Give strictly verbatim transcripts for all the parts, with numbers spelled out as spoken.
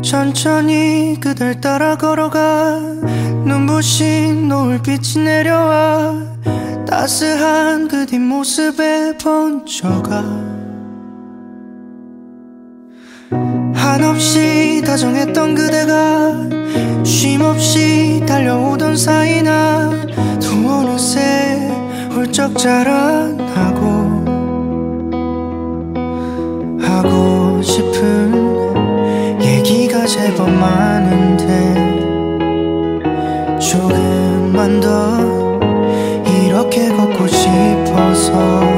천천히 그댈 따라 걸어가 눈부신 노을빛이 내려와 따스한 그 뒷모습에 번져가 한없이 다정했던 그대가 쉼없이 달려오던 사이나 또 어느새 훌쩍 자라나고 하고 싶은 얘기가 제법 많은데 조금만 더 이렇게 걷고 싶어서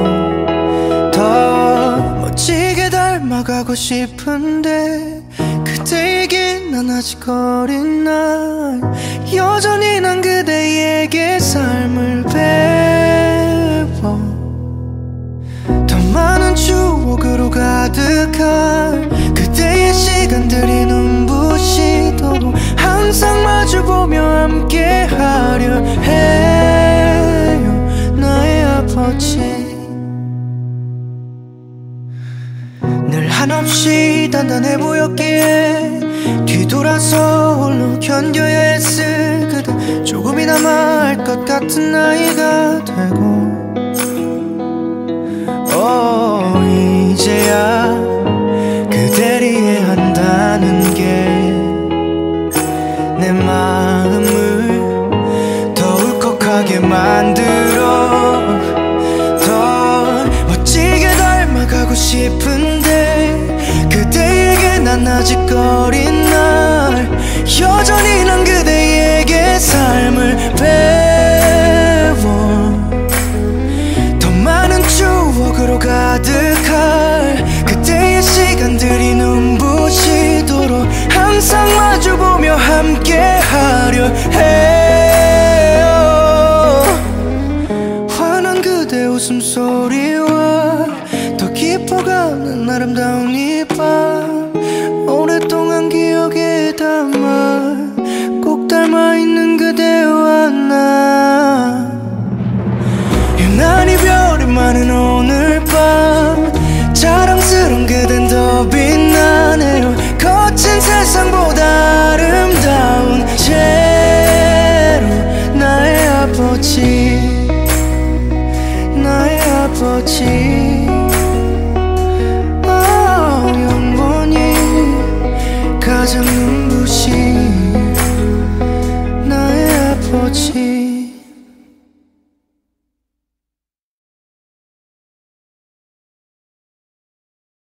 더 멋지게 닮아가고 싶은데 그대에게 난 아직 어린 날 여전히 난 그대에게 삶을 배워 더 많은 추억으로 가득한 그대의 시간들이 눈부시도록 항상 마주보며 함께하려 해요 나의 아버지 늘 한없이 단단해 보였기에 뒤돌아서 홀로 견뎌야 했을 그대 조금이나마 알 것 같은 나이가 되고 어 이제야 그댈 이해한다는 게 내 마음을 더 울컥하게 만들어 더 멋지게 닮아가고 싶은데 그대에게 난 아직 어린 날 여전히 난 그대에게 삶을 배워 더 많은 추억으로 가득할 그대의 시간들이 눈부시도록 항상 마주보며 함께하려 해요 환한 그대 웃음소리와 더 깊어가는 아름다운 이 밤 오랫동안 기억에 담아 꼭 닮아있는 그대와 나 유난히 별이 많은 오늘 밤 자랑스러운 그댄 더 빛나네요 거친 세상보다 아름다운 채로 나의 아버지 나의 아버지 어, 영원히 가장 눈